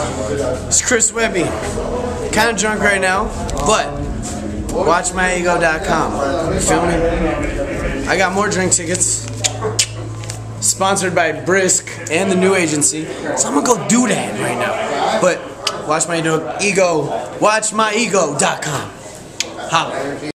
It's Chris Webby. Kind of drunk right now, but WatchMyEgo.com. You feel me? I got more drink tickets. Sponsored by Brisk and the new agency. So I'm gonna go do that right now. But WatchMyEgo, WatchMyEgo.com. Holla.